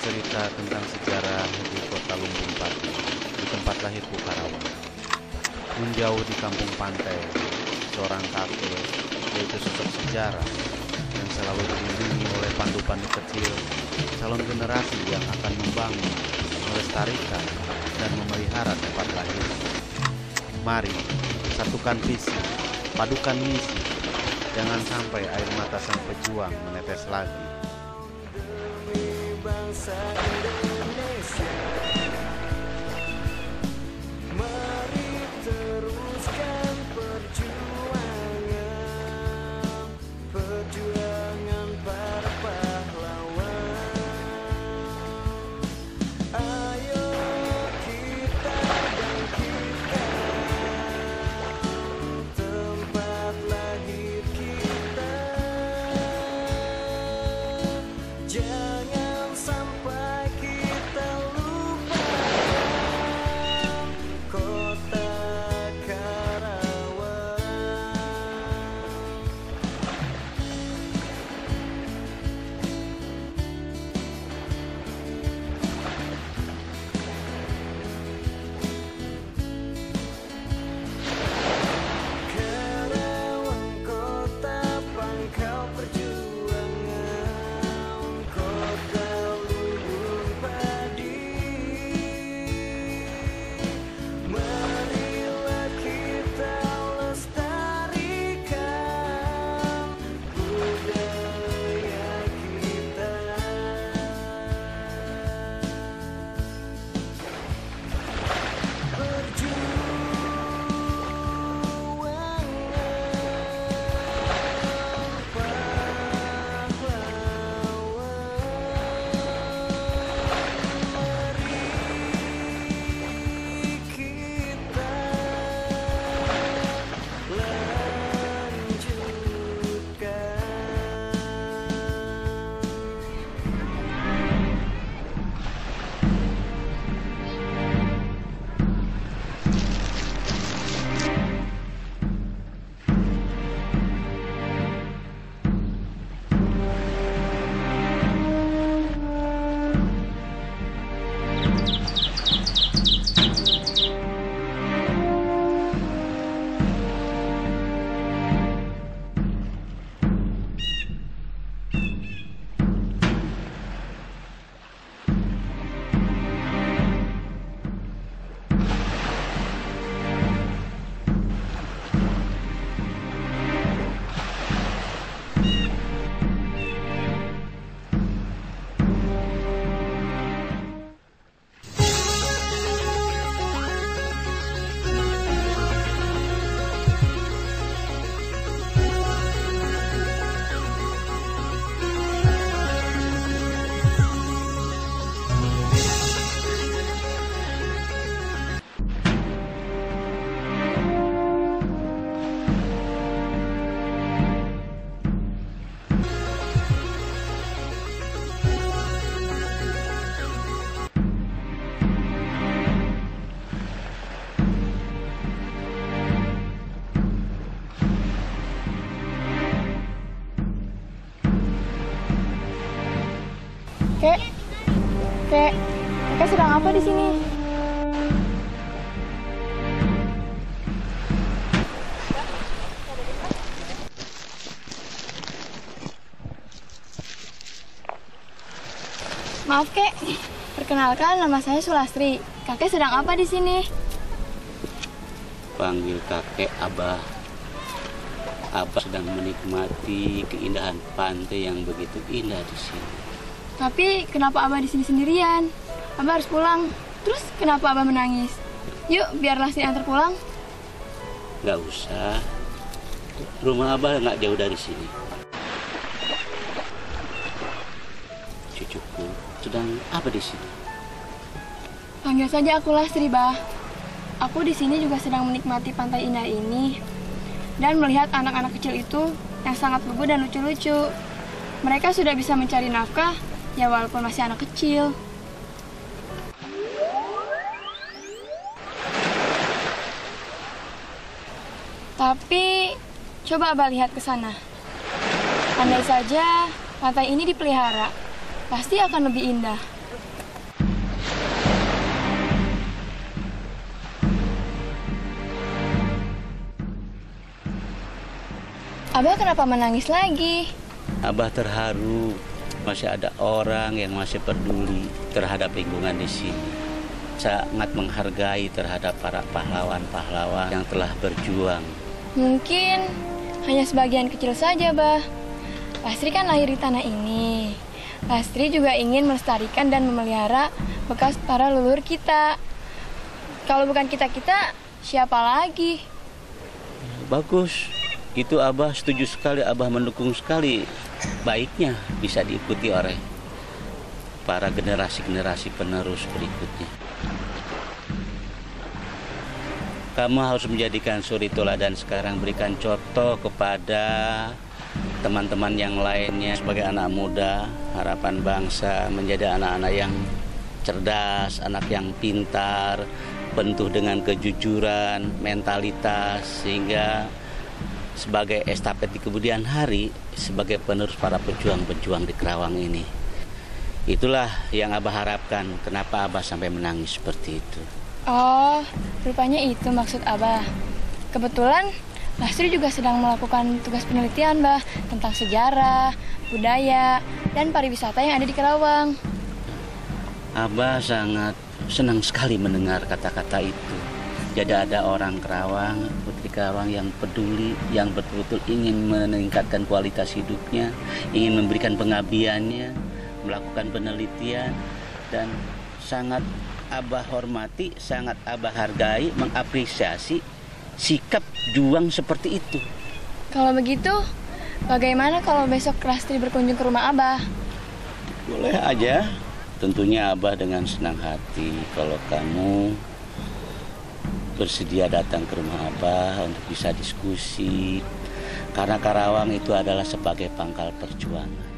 bercerita tentang sejarah di kota Lumbung Pati, di tempat lahirku Karawang. Menjauh di kampung pantai, seorang kakek, yaitu sosok sejarah yang selalu dilindungi oleh pandu-pandu kecil, calon generasi yang akan membangun, melestarikan, dan memelihara tempat lahir. Mari, satukan visi, padukan misi, jangan sampai air mata sang pejuang menetes lagi. Bangsa Indonesia, mari teruskan perjuangan para pahlawan. Ayo kita bangkitkan tempat lahir kita. Jangan sampai kita lupakan kota Karawang. Karawang kota pangkal perjuangan, kota lumbung padi. Marilah kita lestarikan budaya kita. Kakek sedang apa di sini? Maaf, Kek. Perkenalkan, nama saya Sulastri. Kakek sedang apa di sini? Panggil kakek Abah. Abah sedang menikmati keindahan pantai yang begitu indah di sini. Tapi kenapa Abah di sini sendirian? Abah harus pulang. Terus kenapa Abah menangis? Yuk, biar Lasti antar pulang. Gak usah. Rumah Abah nggak jauh dari sini. Cucuku sedang apa di sini? Panggil saja aku Lastri, Bah. Aku di sini juga sedang menikmati pantai indah ini dan melihat anak-anak kecil itu yang sangat lugu dan lucu-lucu. Mereka sudah bisa mencari nafkah, ya walaupun masih anak kecil. Tapi coba Abah lihat ke sana. Andai saja pantai ini dipelihara, pasti akan lebih indah. Abah kenapa menangis lagi? Abah terharu, masih ada orang yang masih peduli terhadap lingkungan di sini. Sangat menghargai terhadap para pahlawan-pahlawan yang telah berjuang. Mungkin hanya sebagian kecil saja, Bah. Lastri kan lahir di tanah ini. Lastri juga ingin melestarikan dan memelihara bekas para leluhur kita. Kalau bukan kita-kita, siapa lagi? Bagus, itu Abah setuju sekali, Abah mendukung sekali. Baiknya bisa diikuti oleh para generasi-generasi penerus berikutnya. Kamu harus menjadikan suri teladan sekarang, berikan contoh kepada teman-teman yang lainnya sebagai anak muda, harapan bangsa, menjadi anak-anak yang cerdas, anak yang pintar, penuh dengan kejujuran, mentalitas, sehingga sebagai estafet di kemudian hari, sebagai penerus para pejuang-pejuang di Kerawang ini. Itulah yang Abah harapkan, kenapa Abah sampai menangis seperti itu. Oh, rupanya itu maksud Abah. Kebetulan Lastri juga sedang melakukan tugas penelitian, Bah, tentang sejarah, budaya, dan pariwisata yang ada di Kerawang. Abah sangat senang sekali mendengar kata-kata itu. Jadi ada orang Kerawang, putri Kerawang yang peduli, yang betul-betul ingin meningkatkan kualitas hidupnya, ingin memberikan pengabdiannya, melakukan penelitian, dan sangat Abah hormati, sangat Abah hargai, mengapresiasi sikap juang seperti itu. Kalau begitu, bagaimana kalau besok Lastri berkunjung ke rumah Abah? Boleh aja, tentunya Abah dengan senang hati kalau kamu bersedia datang ke rumah Abah untuk bisa diskusi. Karena Karawang itu adalah sebagai pangkal perjuangan.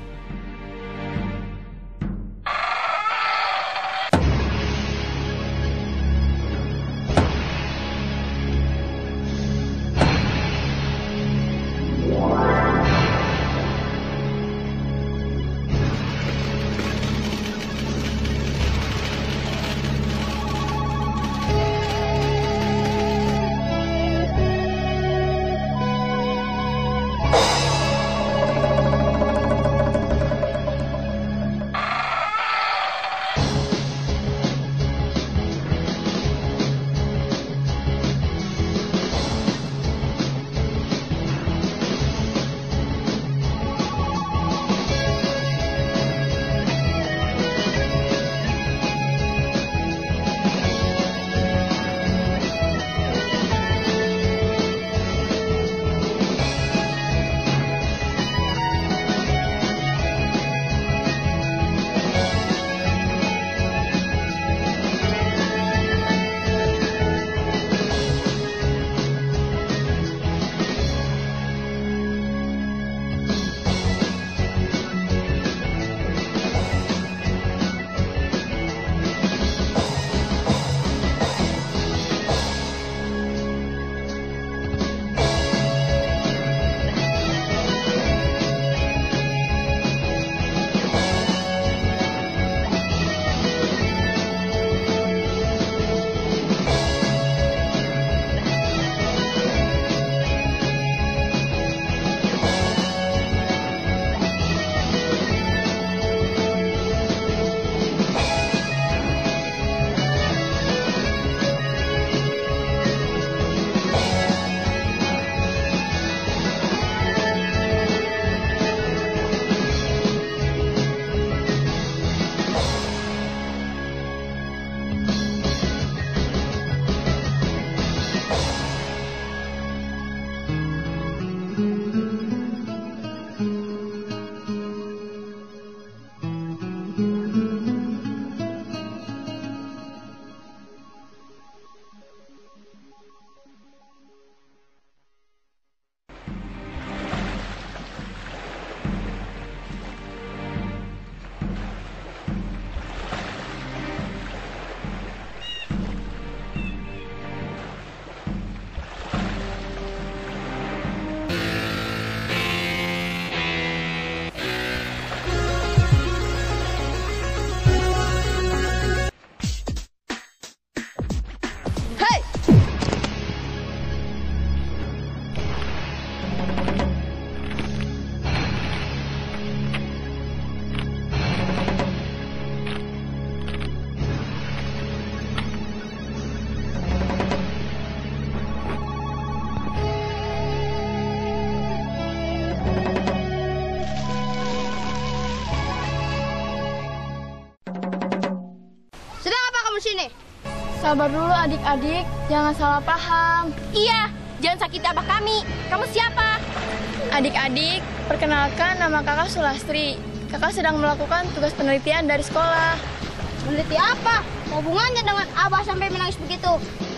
kamu sini? Sabar dulu adik-adik, jangan salah paham. Iya, jangan sakiti abah kami. Kamu siapa? Adik-adik, perkenalkan nama kakak Sulastri. Kakak sedang melakukan tugas penelitian dari sekolah. Meneliti apa? Hubungannya dengan abah sampai menangis begitu?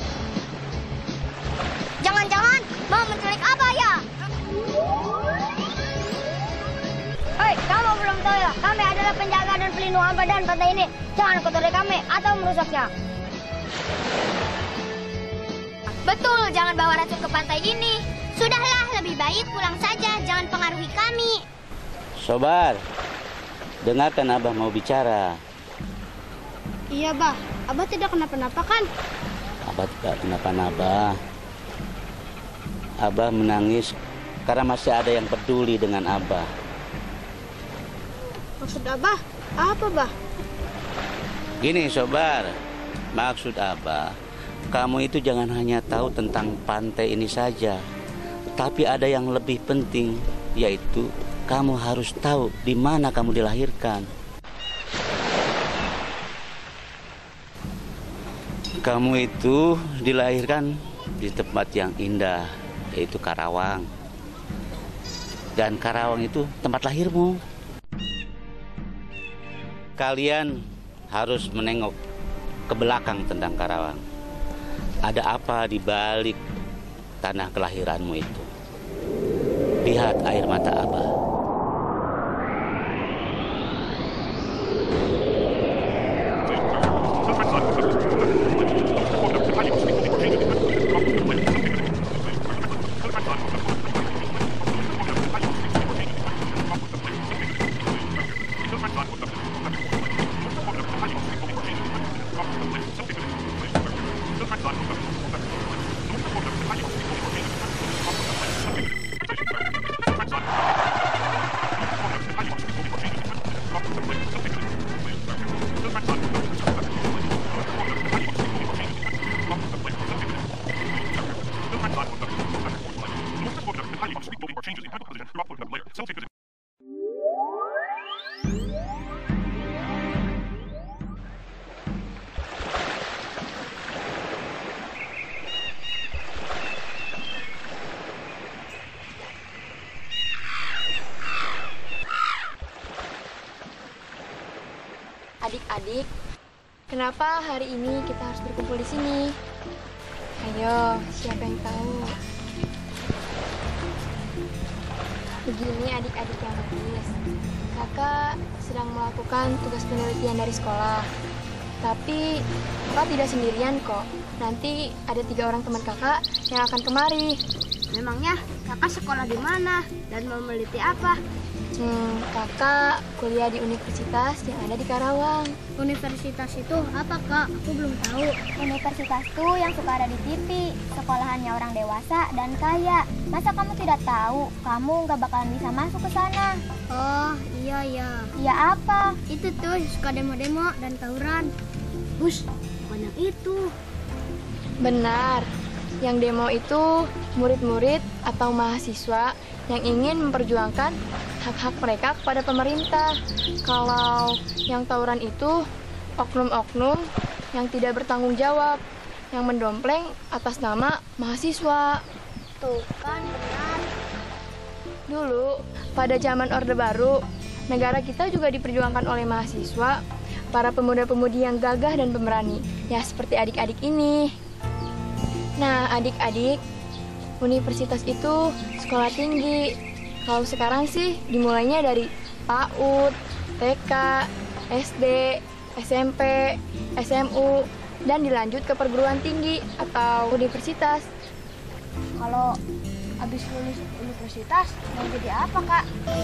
Jangan-jangan mau menculik abah ya? Hei, kamu belum tahu ya? Kami adalah penjaga dan pelindung abah dan pantai ini. Jangan kotori kami atau merusaknya. Betul, jangan bawa racun ke pantai ini. Sudahlah, lebih baik pulang saja. Jangan pengaruhi kami. Sobar, dengarkan Abah mau bicara. Iya, Bah. Abah tidak kenapa-napa kan? Abah tidak kenapa-napa. Abah menangis karena masih ada yang peduli dengan Abah. Maksud Abah, apa, Bah? Gini, Sobar. Maksud Abah, kamu itu jangan hanya tahu tentang pantai ini saja. Tapi ada yang lebih penting, yaitu kamu harus tahu di mana kamu dilahirkan. Kamu itu dilahirkan di tempat yang indah, yaitu Karawang. Dan Karawang itu tempat lahirmu. Kalian harus menengok ke belakang tentang Karawang. Ada apa di balik tanah kelahiranmu itu? Lihat air mata Abah. Adik-adik, kenapa hari ini kita harus berkumpul di sini? Ayo, siapa yang tahu? Begini adik-adik yang manis, kakak sedang melakukan tugas penelitian dari sekolah. Tapi kakak tidak sendirian kok. Nanti ada 3 orang teman kakak yang akan kemari. Memangnya kakak sekolah di mana dan mau meneliti apa? Kakak kuliah di universitas yang ada di Karawang. Universitas itu apa, Kak? Aku belum tahu. Universitas tuh yang suka ada di TV. Sekolahannya orang dewasa dan kaya. Masa kamu tidak tahu? Kamu nggak bakalan bisa masuk ke sana. Oh, iya. Iya apa? Itu tuh suka demo-demo dan tawuran. Bus, bukan yang itu. Benar. Yang demo itu murid-murid atau mahasiswa yang ingin memperjuangkan hak-hak mereka kepada pemerintah. Kalau yang tawuran itu oknum-oknum yang tidak bertanggung jawab, yang mendompleng atas nama mahasiswa. Tuh kan benar. Dulu, pada zaman Orde Baru, negara kita juga diperjuangkan oleh mahasiswa, para pemuda-pemudi yang gagah dan pemberani, ya seperti adik-adik ini. Nah, adik-adik, universitas itu sekolah tinggi. Kalau sekarang sih dimulainya dari PAUD, TK, SD, SMP, SMU, dan dilanjut ke perguruan tinggi atau universitas. Kalau habis lulus universitas, mau jadi apa, Kak?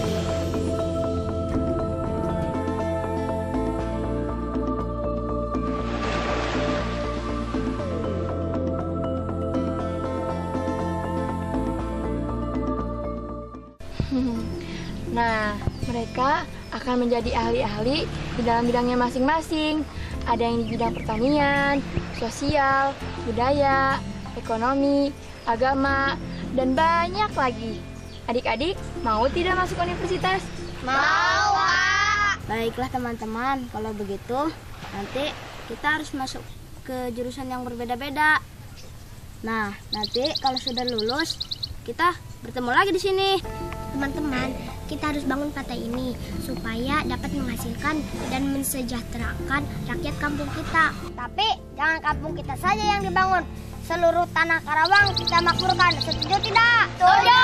Nah, mereka akan menjadi ahli-ahli di dalam bidangnya masing-masing. Ada yang di bidang pertanian, sosial, budaya, ekonomi, agama, dan banyak lagi. Adik-adik, mau tidak masuk universitas? Mau, Kak. Baiklah teman-teman, kalau begitu nanti kita harus masuk ke jurusan yang berbeda-beda. Nah, nanti kalau sudah lulus, kita bertemu lagi di sini. Teman-teman, kita harus bangun pantai ini supaya dapat menghasilkan dan mensejahterakan rakyat kampung kita. Tapi jangan kampung kita saja yang dibangun. Seluruh tanah Karawang kita makmurkan. Setuju tidak? Setuju!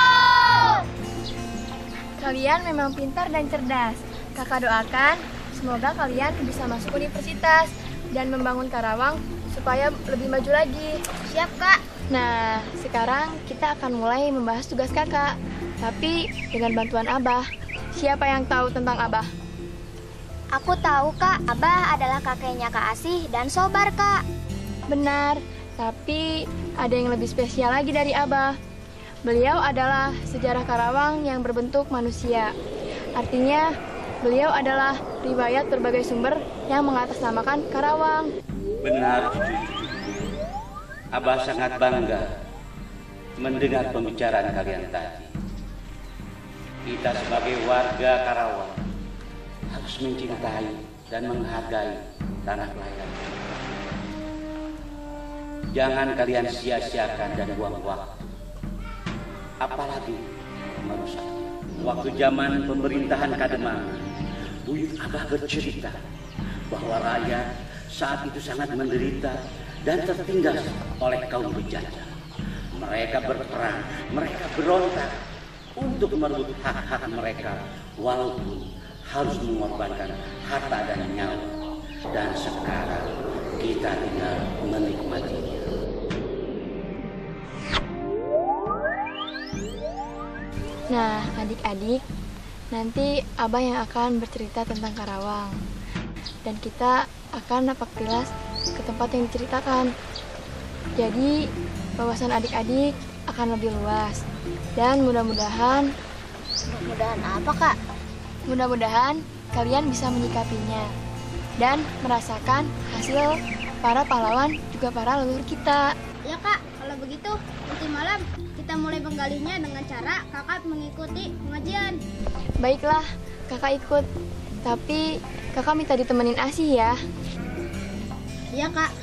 Kalian memang pintar dan cerdas. Kakak doakan semoga kalian bisa masuk universitas dan membangun Karawang supaya lebih maju lagi. Siap, Kak. Nah, sekarang kita akan mulai membahas tugas kakak. Tapi dengan bantuan Abah. Siapa yang tahu tentang Abah? Aku tahu, Kak. Abah adalah kakeknya Kak Asih dan Sobar, Kak. Benar, tapi ada yang lebih spesial lagi dari Abah. Beliau adalah sejarah Karawang yang berbentuk manusia. Artinya, beliau adalah riwayat berbagai sumber yang mengatasnamakan Karawang. Benar, cucu-cucu. Abah sangat bangga mendengar pembicaraan kalian tadi. Kita sebagai warga Karawang harus mencintai dan menghargai tanah kelahiran. Jangan kalian sia-siakan dan buang waktu, apalagi merusak. Waktu zaman pemerintahan Kademangan, Buyut Abah bercerita bahwa rakyat saat itu sangat menderita dan tertinggal oleh kaum penjajah. Mereka berperang, mereka berontak untuk merebut hak-hak mereka, walaupun harus mengorbankan harta dan nyawa. Dan sekarang kita tinggal menikmatinya. Nah, adik-adik, nanti Abah yang akan bercerita tentang Karawang. Dan kita akan napak tilas ke tempat yang diceritakan. Jadi, wawasan adik-adik akan lebih luas. Dan mudah-mudahan Apa, Kak? mudah-mudahan kalian bisa menyikapinya dan merasakan hasil para pahlawan juga para leluhur kita. Ya, Kak. Kalau begitu, nanti malam kita mulai menggalinya dengan cara kakak mengikuti pengajian. Baiklah, kakak ikut. Tapi kakak minta ditemenin Asih ya. Iya, Kak.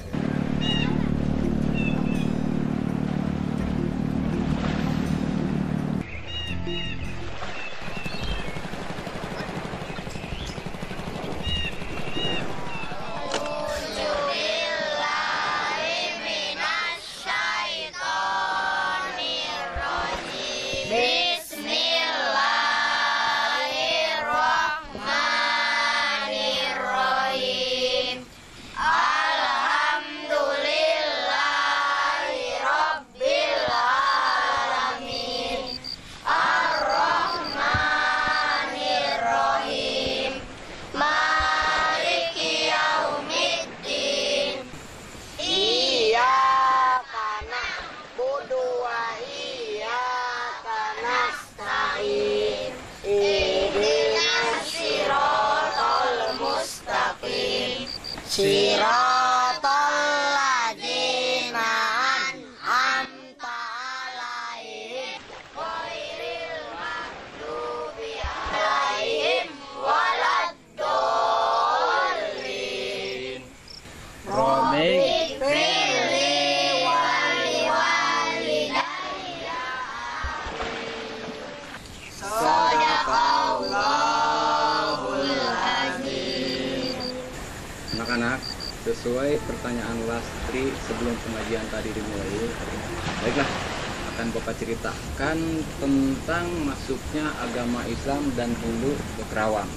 Anak-anak, sesuai pertanyaan Lastri sebelum pengajian tadi dimulai, baiklah, akan Bapak ceritakan tentang masuknya agama Islam dan Hindu ke Karawang.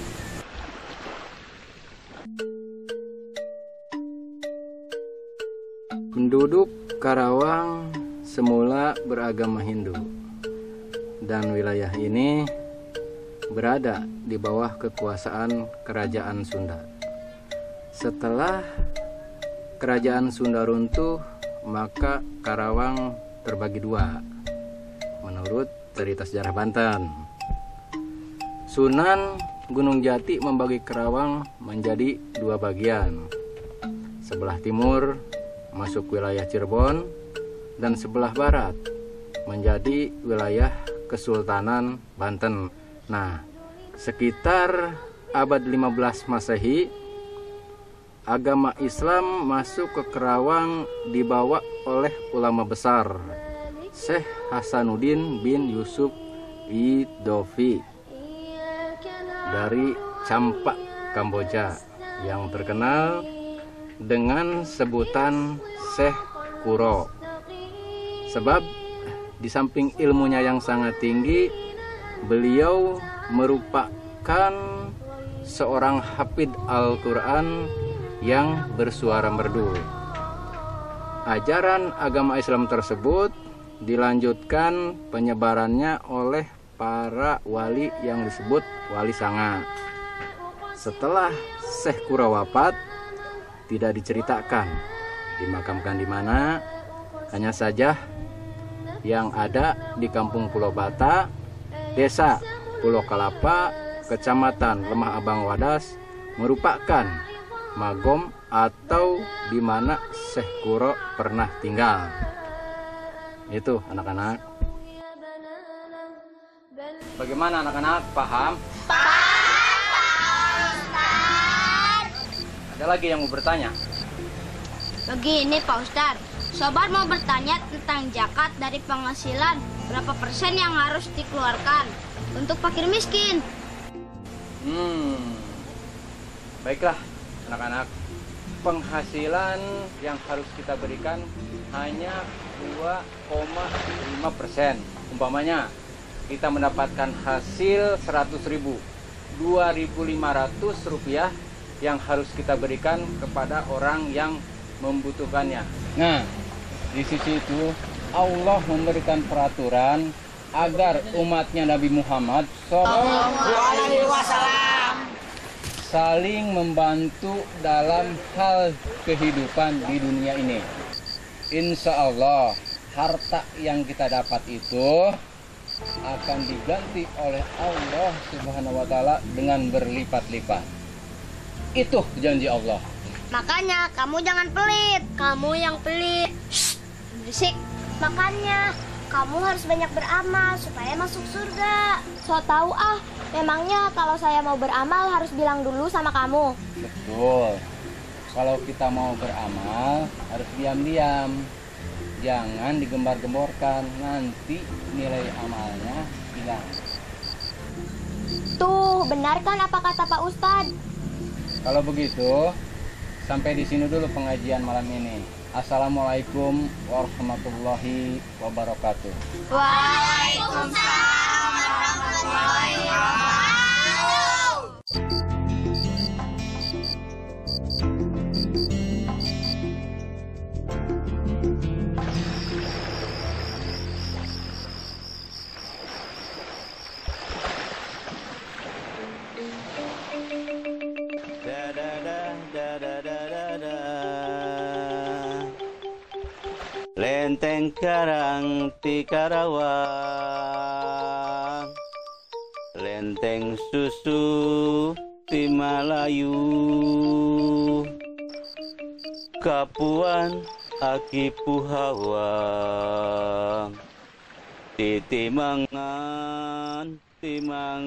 Penduduk Karawang semula beragama Hindu, dan wilayah ini berada di bawah kekuasaan Kerajaan Sunda. Setelah Kerajaan Sunda runtuh, maka Karawang terbagi dua menurut cerita sejarah Banten. Sunan Gunung Jati membagi Karawang menjadi dua bagian. Sebelah timur masuk wilayah Cirebon dan sebelah barat menjadi wilayah Kesultanan Banten. Nah, sekitar abad 15 Masehi, agama Islam masuk ke Karawang dibawa oleh ulama besar Syekh Hasanuddin bin Yusuf Idovi dari Campak, Kamboja, yang terkenal dengan sebutan Syekh Kuro. Sebab di samping ilmunya yang sangat tinggi, beliau merupakan seorang hafidh Al-Quran yang bersuara merdu. Ajaran agama Islam tersebut dilanjutkan penyebarannya oleh para wali yang disebut wali sanga. Setelah Syekh Kuro wafat, tidak diceritakan dimakamkan di mana, hanya saja yang ada di Kampung Pulau Bata, Desa Pulau Kalapa, Kecamatan Lemah Abang Wadas, merupakan magom atau di mana Syekh Kuro pernah tinggal. Itu anak-anak. Bagaimana anak-anak? Paham? Ustaz. Ada lagi yang mau bertanya? Begini Pak Ustaz, sobat mau bertanya tentang zakat dari penghasilan, berapa persen yang harus dikeluarkan untuk fakir miskin? Baiklah anak-anak, penghasilan yang harus kita berikan hanya 2,5%. Umpamanya kita mendapatkan hasil 100.000, 2.500 rupiah yang harus kita berikan kepada orang yang membutuhkannya. Nah, di sisi itu Allah memberikan peraturan agar umatnya Nabi Muhammad SAW saling membantu dalam hal kehidupan di dunia ini. Insya Allah harta yang kita dapat itu akan diganti oleh Allah Subhanahu wa Ta'ala dengan berlipat-lipat. Itu janji Allah. Makanya kamu jangan pelit. Kamu yang pelit. Shh, berisik. Makanya kamu harus banyak beramal supaya masuk surga. So tahu ah, memangnya kalau saya mau beramal harus bilang dulu sama kamu. Betul. Kalau kita mau beramal harus diam-diam. Jangan digembar-gemborkan, nanti nilai amalnya hilang. Tuh, benar kan apa kata Pak Ustadz? Kalau begitu, sampai di sini dulu pengajian malam ini. Assalamualaikum warahmatullahi wabarakatuh. Waalaikumsalam warahmatullahi wabarakatuh. Lenteng Karang ti Karawang, lenteng susu ti Malayu, Kapuan aki Puhawang, titimangan timang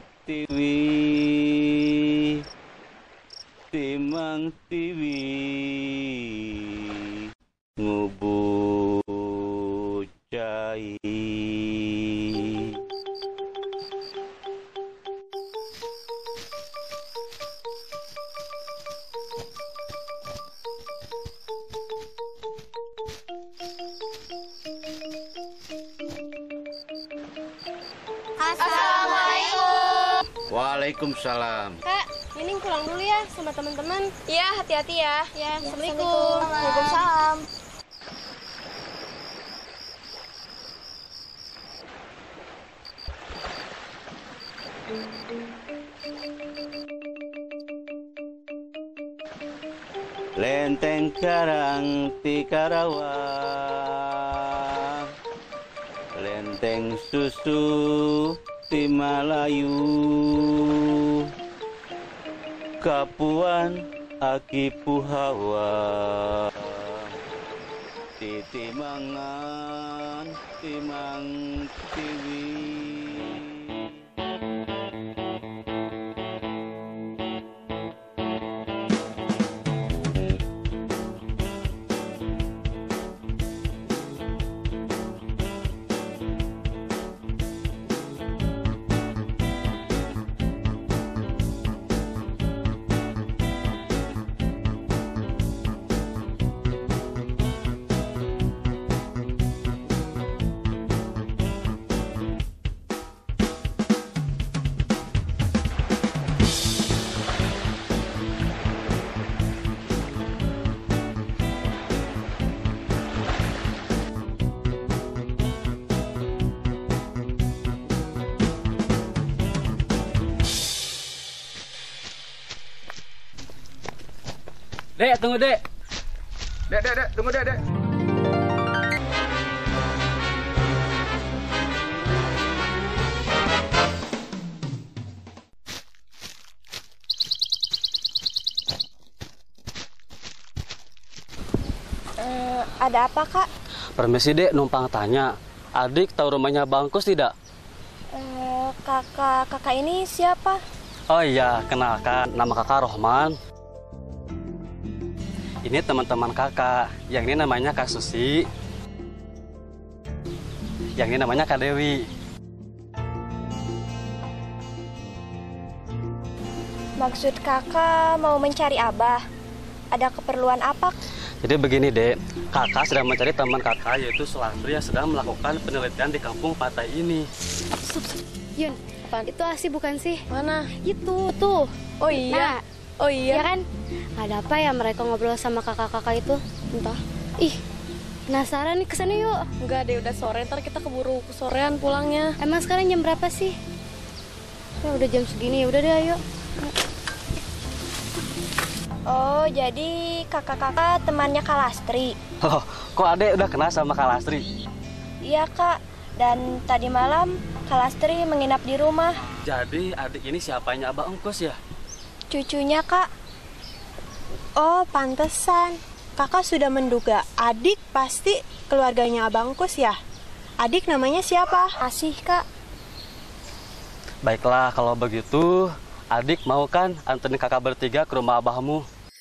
tiwi, timang tiwi ngubu cai. Assalamualaikum. Waalaikumsalam. Kak, Nining pulang dulu ya sama teman-teman. Iya, hati-hati ya. Ya, Assalamualaikum. Waalaikumsalam. Lenteng Karang ti Karawang, lenteng susu ti Malayu, Kapuan aki Puhawang, titimangan timang tiwi. Dek, tunggu dek. Dek, tunggu dek. Ada apa, Kak? Permisi dek, numpang tanya. Adik tahu rumahnya Bangkus tidak? Kakak ini siapa? Oh iya, kenalkan, nama kakak Rohman. Ini teman-teman kakak, yang ini namanya Kak Susi. Yang ini namanya Kak Dewi. Maksud kakak mau mencari Abah? Ada keperluan apa? Jadi begini dek, kakak sedang mencari teman kakak yaitu Sulastri yang sedang melakukan penelitian di kampung pantai ini. Yun, itu Asi bukan sih? Mana? Itu, tuh. Oh iya. Nah, iya kan? Ada apa ya mereka ngobrol sama kakak-kakak itu? Entah. Ih, penasaran nih, kesana yuk. Enggak deh, udah sore, ntar kita keburu kesorean pulangnya. Emang sekarang jam berapa sih? Ya udah jam segini, ya udah deh ayo. Oh, jadi kakak-kakak temannya Kak Lastri? Oh, kok adek udah kenal sama Kak Lastri? Iya, Kak. Dan tadi malam Kak Lastri menginap di rumah. Jadi adik ini siapanya Abah Engkus ya? Cucunya, Kak. Oh, pantesan. Kakak sudah menduga adik pasti keluarganya Abang Kus ya? Adik namanya siapa? Asih, Kak. Baiklah, kalau begitu adik mau kan anterin kakak bertiga ke rumah abahmu?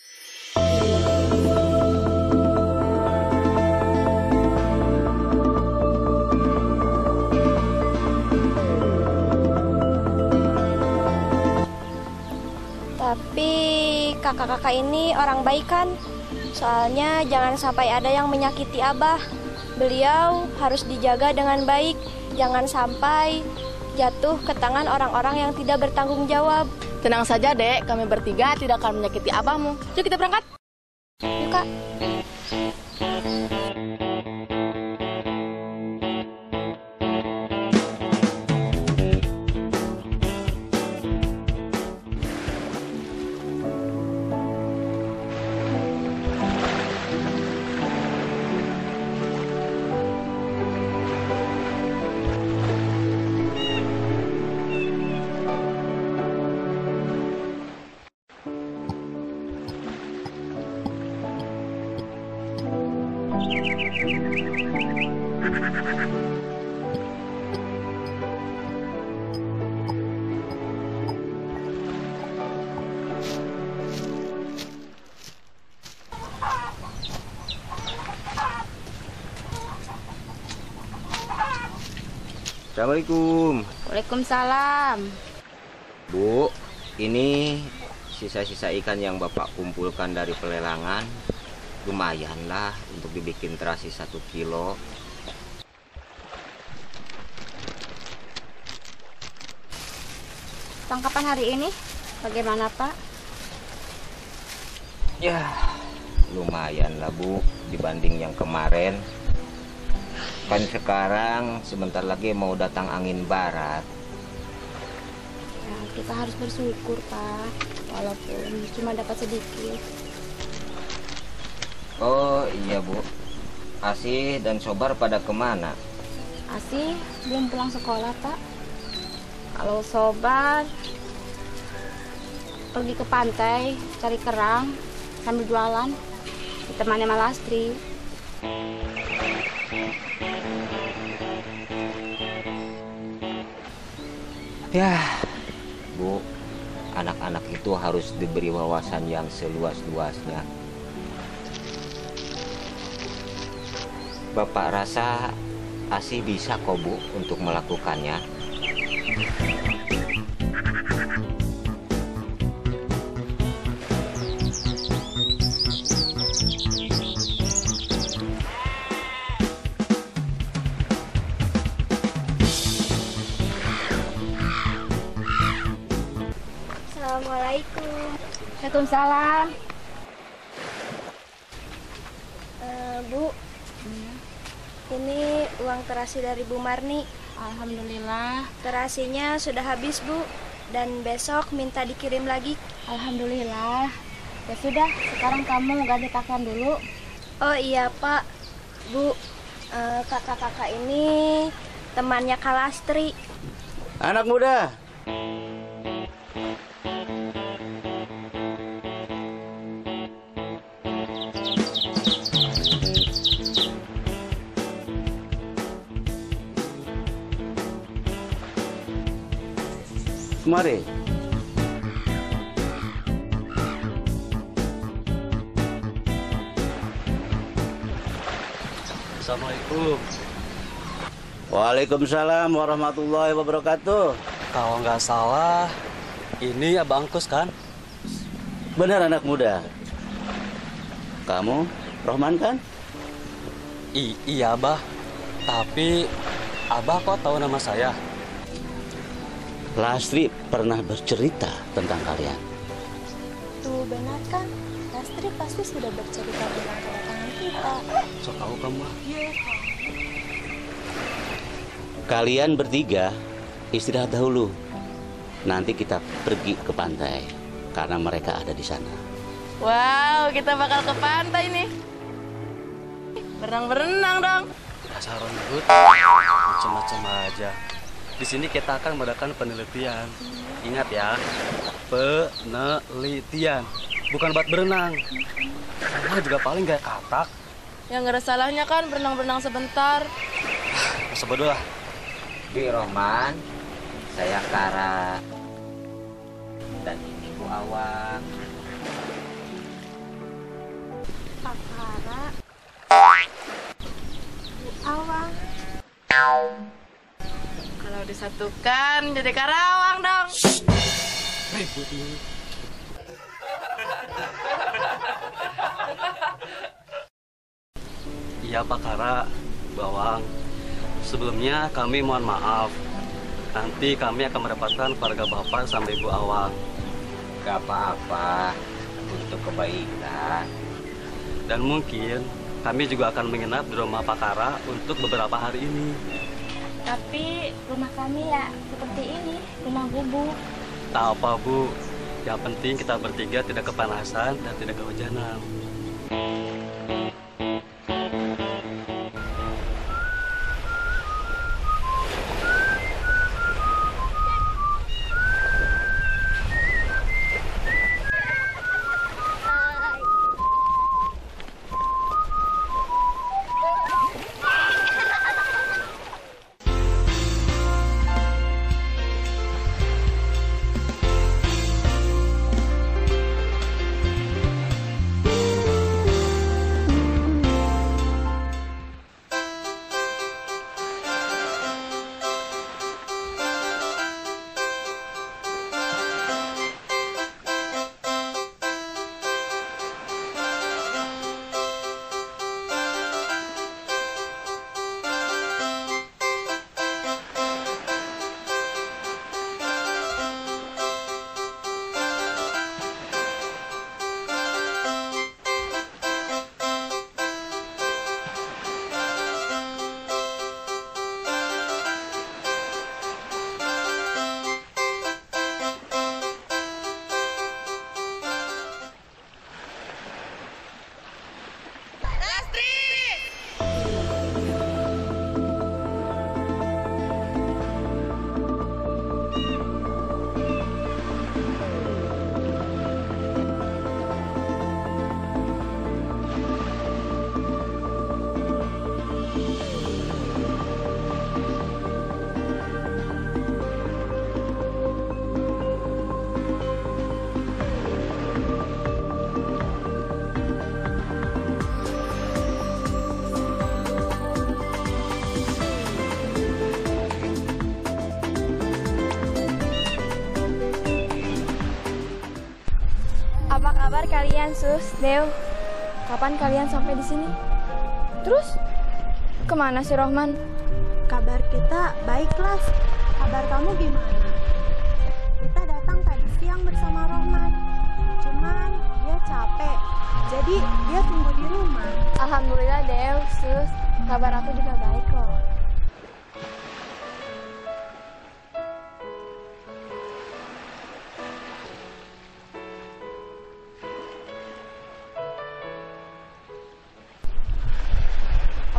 Tapi kakak-kakak ini orang baik kan? Soalnya jangan sampai ada yang menyakiti Abah. Beliau harus dijaga dengan baik. Jangan sampai jatuh ke tangan orang-orang yang tidak bertanggung jawab. Tenang saja, Dek. Kami bertiga tidak akan menyakiti abahmu. Yuk kita berangkat. Yuk, Kak. Assalamualaikum. Waalaikumsalam. Bu, ini sisa-sisa ikan yang Bapak kumpulkan dari pelelangan. Lumayan lah untuk dibikin terasi 1 kilo. Tangkapan hari ini bagaimana, Pak? Ya, lumayan lah Bu dibanding yang kemarin. Kan sekarang sebentar lagi mau datang angin barat. Ya, kita harus bersyukur, Pak. Walaupun cuma dapat sedikit. Oh iya Bu, Asih dan Sobar pada kemana? Asih belum pulang sekolah, Pak. Kalau Sobar pergi ke pantai cari kerang sambil jualan, ditemani sama Lastri. Ya, Bu, anak-anak itu harus diberi wawasan yang seluas-luasnya. Bapak rasa Asih bisa kok Bu untuk melakukannya. Assalamualaikum. Waalaikumsalam. Bu, ini uang terasi dari Bu Marni. Alhamdulillah. Terasinya sudah habis, Bu. Dan besok minta dikirim lagi. Alhamdulillah. Ya sudah, sekarang kamu ganti pakaian dulu. Oh iya Pak, Bu, kakak-kakak ini temannya Kak Lastri. Anak muda, kemari. Assalamualaikum. Waalaikumsalam warahmatullahi wabarakatuh. Kalau nggak salah, ini Abang Kus kan? Benar anak muda. Kamu Rohman kan? Iya, Abah. Tapi Abah kok tahu nama saya? Lastri pernah bercerita tentang kalian. Tuh benar kan? Lastri pasti sudah bercerita tentang kedatangan kita. So tahu kamu? Kalian bertiga istirahat dahulu. Nanti kita pergi ke pantai karena mereka ada di sana. Wow, kita bakal ke pantai nih. Berenang-berenang dong. Dasar rambut, macam-macam aja. Di sini kita akan mengadakan penelitian. Ingat ya, penelitian, bukan buat berenang. Karena juga paling gak katak. Ya nggak ada salahnya kan berenang-berenang sebentar. Sebetulnya lah. Bi Rohman, saya Kara, dan ini Bu Awang. Pak Kara, Bu Awang. Kalau disatukan jadi Karawang dong. Ribut ini. Iya Pak Kara, Bawang. Sebelumnya kami mohon maaf. Nanti kami akan mendapatkan keluarga Bapak sama Ibu Awang. Gak apa-apa, untuk kebaikan. Dan mungkin kami juga akan menginap di rumah Pak Kara untuk beberapa hari ini. Tapi rumah kami ya seperti ini, rumah gubuk. Tak apa Bu, yang penting kita bertiga tidak kepanasan dan tidak kehujanan. Apa kabar kalian, Sus, Dew? Kapan kalian sampai di sini? Terus kemana si Rohman? Kabar kita baik, Las. Kabar kamu gimana? Kita datang tadi siang bersama Rohman. Cuman dia capek, jadi dia tunggu di rumah. Alhamdulillah, Dew, Sus. Kabar aku juga baik kok.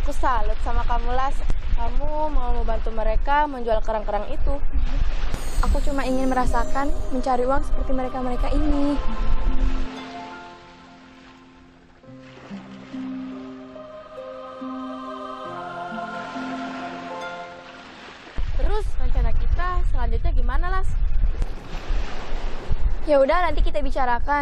Aku salut sama kamu, Las. Kamu mau membantu mereka menjual kerang-kerang itu. Aku cuma ingin merasakan mencari uang seperti mereka-mereka ini. Terus rencana kita selanjutnya gimana, Las? Ya udah, nanti kita bicarakan.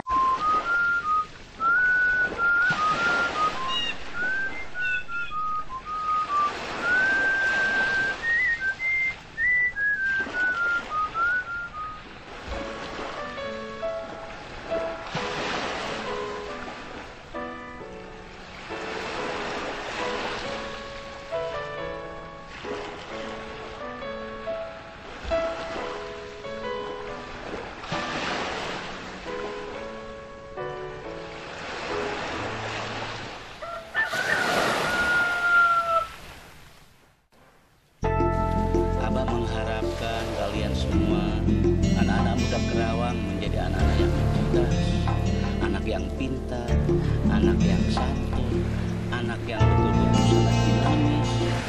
Anak yang pintar, anak yang santun, anak yang betul-betul sangat dinamis.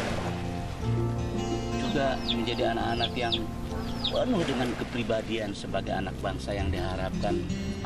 Juga menjadi anak-anak yang penuh dengan kepribadian sebagai anak bangsa yang diharapkan.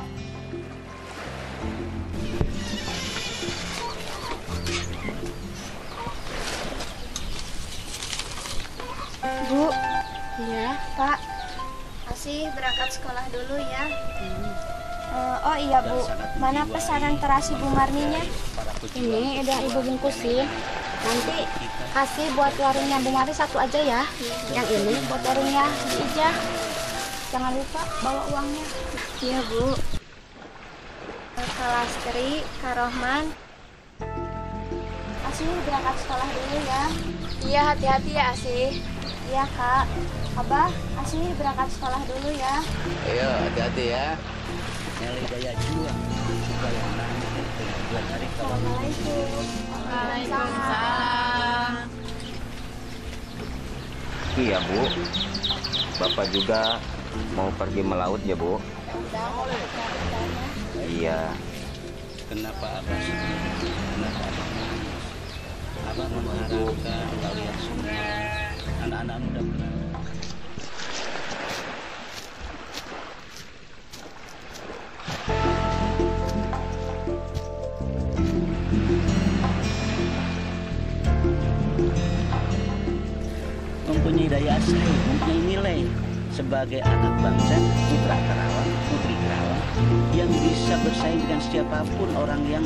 Bu, Iya. Pak, Asih berangkat sekolah dulu ya. Oh iya Bu, mana pesanan terasi Bu Marninya? Ini udah Ibu bungkusin. Nanti kasih buat warungnya Bu Mari satu aja ya. Yang ini buat warungnya Bu Ija. Jangan lupa bawa uangnya. Iya Bu. Kak Lastri, Kak Rohman, Asih berangkat sekolah dulu ya. Iya, hati-hati ya, Asih. Iya Kak. Abah, Asih berangkat sekolah dulu ya. Ayo, hati-hati ya. Nyali daya juang supaya nanti tujuan hari Assalamualaikum. Waalaikumsalam. Iya Bu, Bapak juga mau pergi melaut ya Bu? Iya. Kenapa Abah sedih? Kenapa Abah menangis? Abah mengharapkan kalian semua anak-anak muda benar. Mempunyai daya saing, mempunyai nilai sebagai anak bangsa, putra Karawang, putri Karawang yang bisa bersaing dengan siapapun orang yang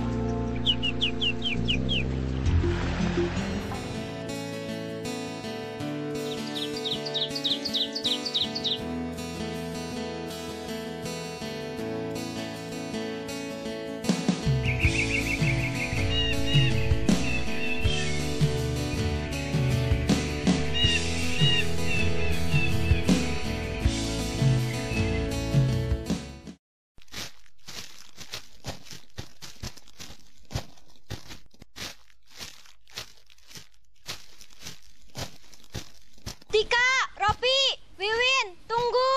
Tika, Ropi, Wiwin, tunggu.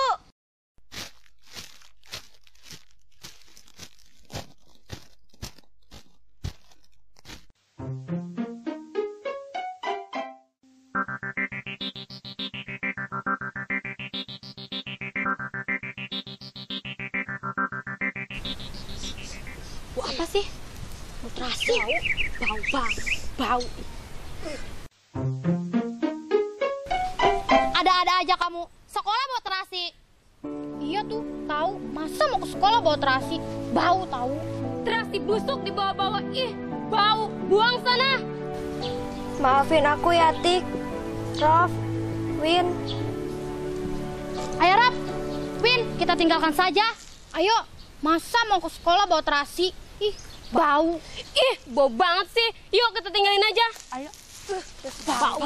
Bu apa sih? Bu terasi. Bau. Ada-ada aja kamu. Sekolah bawa terasi. Iya tuh, tahu. Masa mau ke sekolah bawa terasi? Bau tahu. Terasi busuk dibawa-bawa. Ih, bau. Buang sana. Maafin aku ya, Tik. Rof, Win. Ayo Rap, Win, kita tinggalkan saja. Ayo, masa mau ke sekolah bawa terasi? Ih, bau. Ih, bau banget sih. Yuk kita tinggalin aja. Ayo. Bau.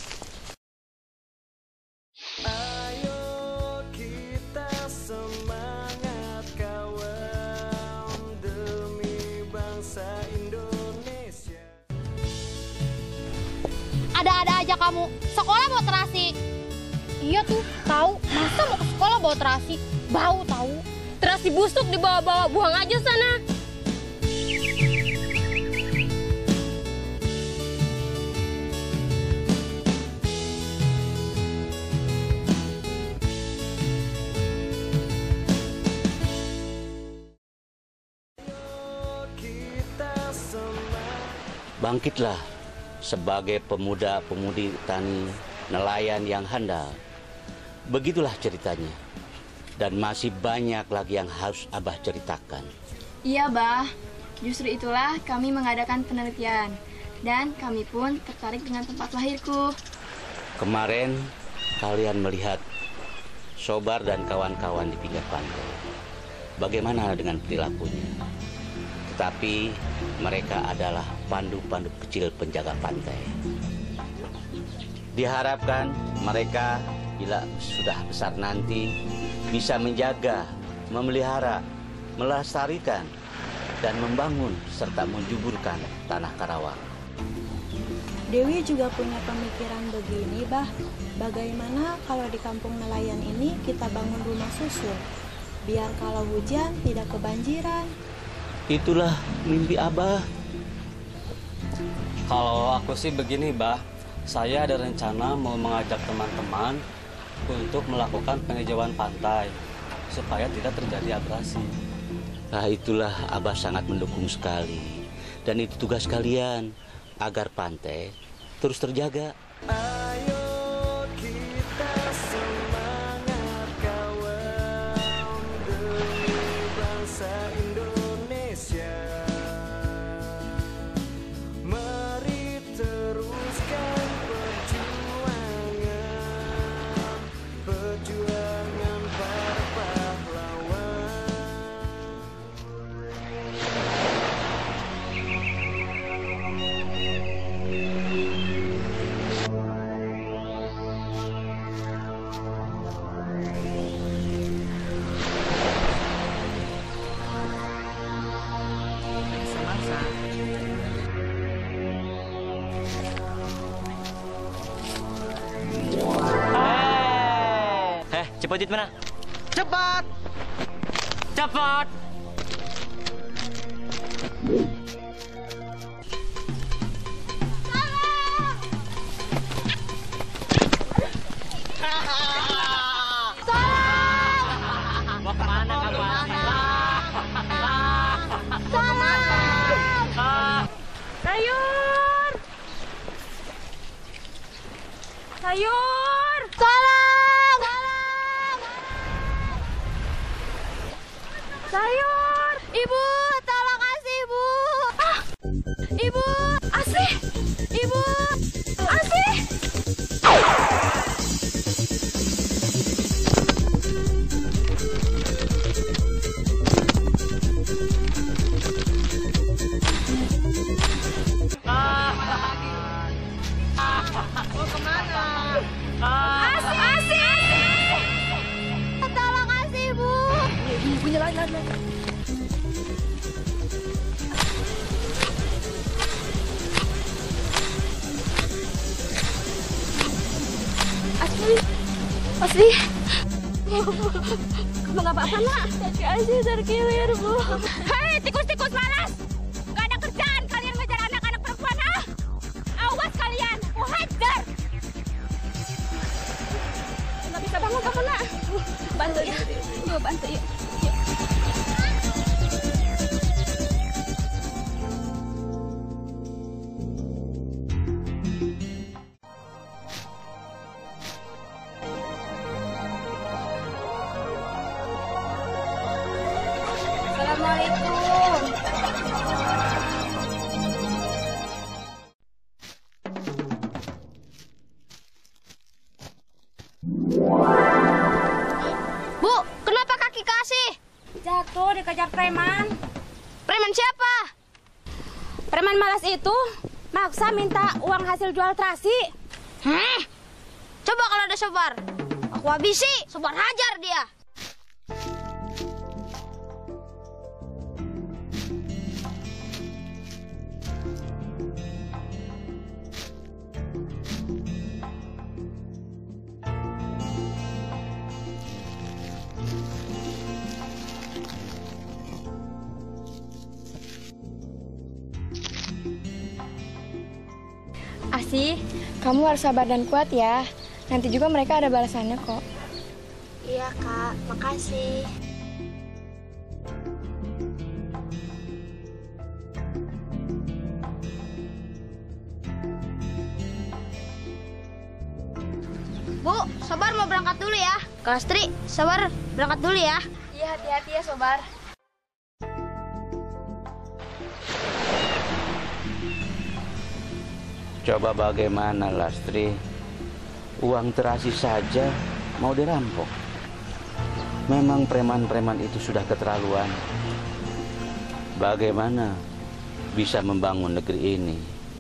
Ayo kita semangat kawan demi bangsa Indonesia. Ada-ada aja kamu. Sekolah bawa terasi. Iya tuh, tahu. Masa mau ke sekolah bawa terasi? Bau tahu. Terasi busuk dibawa-bawa. Buang aja sana. bangkitlah sebagai pemuda-pemudi tani nelayan yang handal. Begitulah ceritanya. Dan masih banyak lagi yang harus Abah ceritakan. Iya, Bah. Justru itulah kami mengadakan penelitian. Dan kami pun tertarik dengan tempat lahirku. Kemarin kalian melihat Sobar dan kawan-kawan di pinggir pantai. Bagaimana dengan perilakunya? Tetapi mereka adalah pandu-pandu kecil penjaga pantai. Diharapkan mereka bila sudah besar nanti bisa menjaga, memelihara, melestarikan, dan membangun serta menjuburkan tanah Karawang. Dewi juga punya pemikiran begini, Bah. Bagaimana kalau di kampung nelayan ini kita bangun rumah susun? Biar kalau hujan tidak kebanjiran. Itulah mimpi Abah. Kalau aku sih begini, Bah. Saya ada rencana mau mengajak teman-teman untuk melakukan penghijauan pantai supaya tidak terjadi abrasi. Nah, itulah Abah sangat mendukung sekali. Dan itu tugas kalian agar pantai terus terjaga. Ayo kita semangat kawan demi bangsa Indonesia. Mari teruskan perjuangan para pahlawan. Cepet mana? Cepat! Cepat! Mau kemana kamu? Sayur! Sayur! Sayur! Ibu, tolong kasih, Ibu! Ah! Ibu, Asih! Ibu, Asih! Mau kemana? Asih! Asih! Tolong kasih, Ibu! Ibunya lain. Asli, kamu gak apa-apa, Nak? Kaki Asli terkilir, Bu. Hei, tikus-tikus malas! Gak ada kerjaan kalian ngejar anak-anak perempuan, ah! Awas kalian, aku hajar! Gak bisa bangun, Nak. Bantu ya, yuk bantu yuk. Bu, kenapa kaki kasih? Jatuh dikejar preman. Preman siapa? Preman malas itu maksa minta uang hasil jual terasi. Coba kalau ada Sobar, aku habisi. Sobar hajar dia. Asih, kamu harus sabar dan kuat ya. Nanti juga mereka ada balasannya kok. Iya, Kak. Makasih. Bu, Sobar mau berangkat dulu ya. Kak Lastri, Sobar berangkat dulu ya. Iya, hati-hati ya, Sobar. Coba bagaimana, Lastri? Uang terasi saja mau dirampok. Memang preman-preman itu sudah keterlaluan. Bagaimana bisa membangun negeri ini?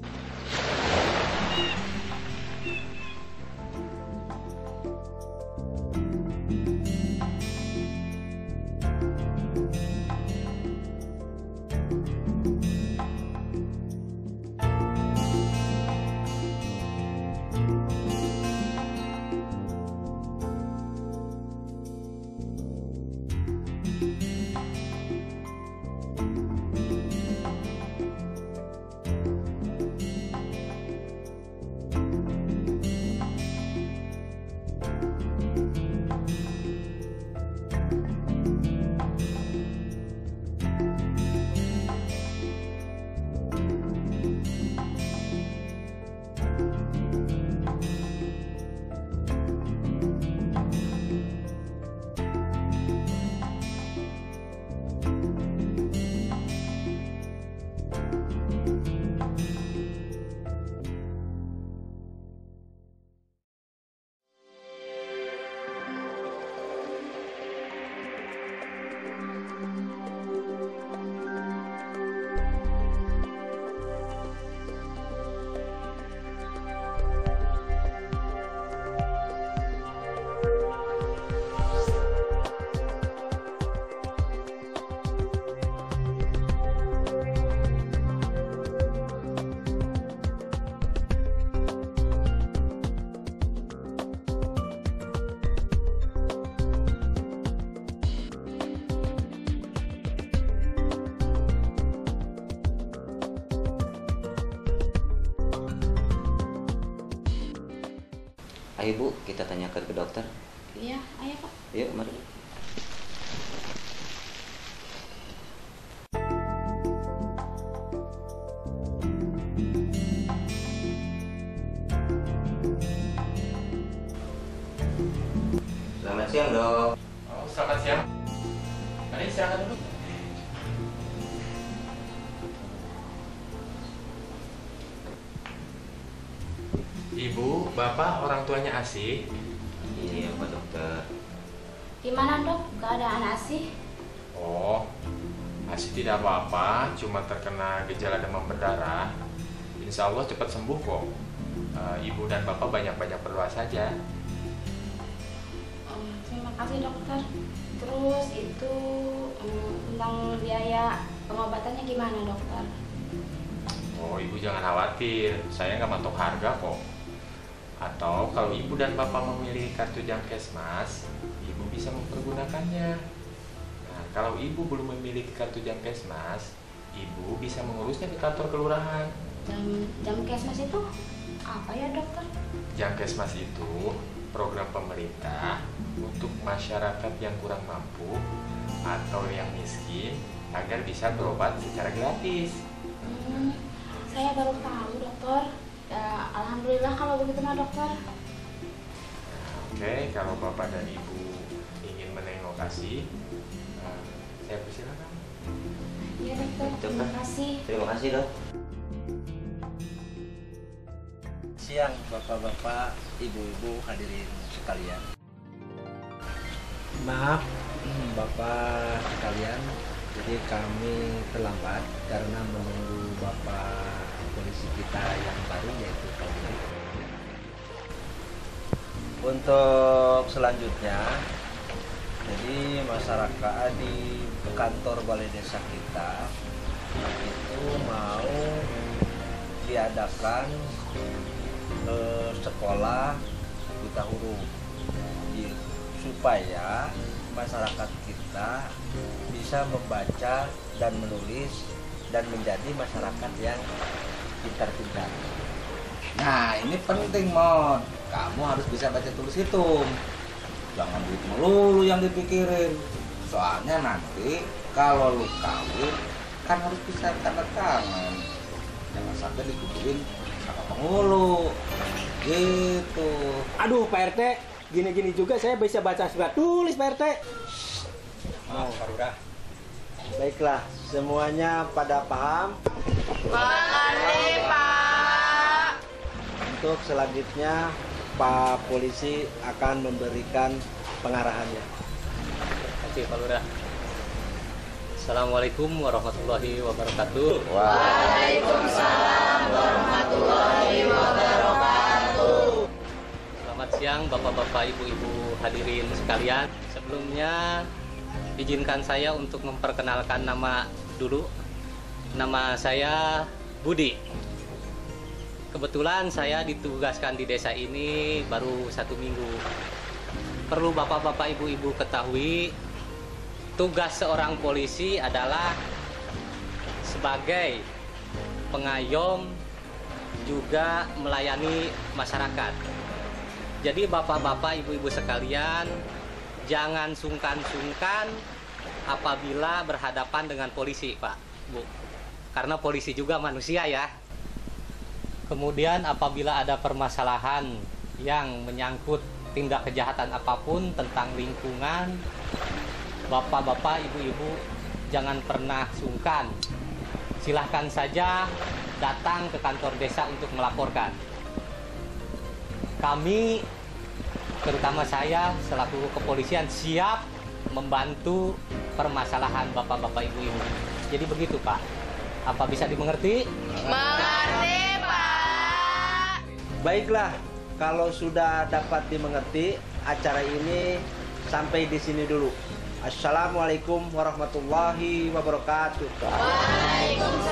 Ayo Bu, kita tanyakan ke dokter. Iya, ayo Pak. Yuk, mari. Selamat siang, Dok. Oh, selamat siang. Mari silakan dulu. Ibu, Bapak orang tuanya Asih? Iya, Pak Dokter. Gimana dok keadaan Asih? Oh, Asih tidak apa-apa, cuma terkena gejala demam berdarah. Insya Allah cepat sembuh kok. Ibu dan Bapak banyak-banyak berdoa saja. Terima kasih dokter. Terus itu tentang biaya pengobatannya gimana dokter? Oh, Ibu jangan khawatir, saya nggak matok harga kok. Atau kalau Ibu dan Bapak memiliki kartu Jamkesmas, Ibu bisa mempergunakannya. Nah, kalau Ibu belum memiliki kartu Jamkesmas, Ibu bisa mengurusnya di kantor kelurahan. Jamkesmas itu apa ya dokter? Jamkesmas itu program pemerintah untuk masyarakat yang kurang mampu atau yang miskin agar bisa berobat secara gratis. Saya baru tahu dokter. Ya, alhamdulillah kalau begitu mah dokter. Oke, kalau Bapak dan Ibu ingin menengok Asih, saya persilakan. Iya dokter, terima kasih. Terima kasih, Dok. Siang Bapak-bapak, Ibu-ibu hadirin sekalian. Maaf Bapak sekalian, jadi kami terlambat karena menunggu Bapak polisi kita yang baru yaitu Polisi. Untuk selanjutnya, jadi masyarakat di kantor balai desa kita itu mau diadakan sekolah buta huruf supaya masyarakat kita bisa membaca dan menulis dan menjadi masyarakat yang pintar-pintar. Nah ini penting Mon, kamu harus bisa baca tulis hitung. Jangan duit melulu yang dipikirin. Soalnya nanti kalau lu kawin kan harus bisa tanda tangan. Jangan sampai dikuburin sama penghulu. Gitu. Aduh Pak RT, gini-gini juga saya bisa baca surat tulis Pak RT. Maaf Pak Lurah. Baiklah, semuanya pada paham? Mengerti, Pak. Untuk selanjutnya Pak Polisi akan memberikan pengarahannya. Oke Pak Lurah. Assalamualaikum warahmatullahi wabarakatuh. Waalaikumsalam warahmatullahi wabarakatuh. Selamat siang Bapak-bapak, Ibu-ibu hadirin sekalian. Sebelumnya izinkan saya untuk memperkenalkan nama dulu. Nama saya Budi. Kebetulan saya ditugaskan di desa ini baru 1 minggu. Perlu Bapak-bapak, Ibu-ibu ketahui, tugas seorang polisi adalah sebagai pengayom juga melayani masyarakat. Jadi Bapak-bapak, Ibu-ibu sekalian, jangan sungkan-sungkan apabila berhadapan dengan polisi, Pak, Bu. Karena polisi juga manusia ya. Kemudian apabila ada permasalahan yang menyangkut tindak kejahatan apapun tentang lingkungan, Bapak-bapak, Ibu-ibu, jangan pernah sungkan. Silahkan saja datang ke kantor desa untuk melaporkan. Kami, terutama saya selaku kepolisian, siap membantu permasalahan Bapak-bapak, Ibu-ibu. Jadi begitu, Pak. Apa bisa dimengerti? Mengerti, Pak. Baiklah, kalau sudah dapat dimengerti, acara ini sampai di sini dulu. Assalamualaikum warahmatullahi wabarakatuh. Waalaikumsalam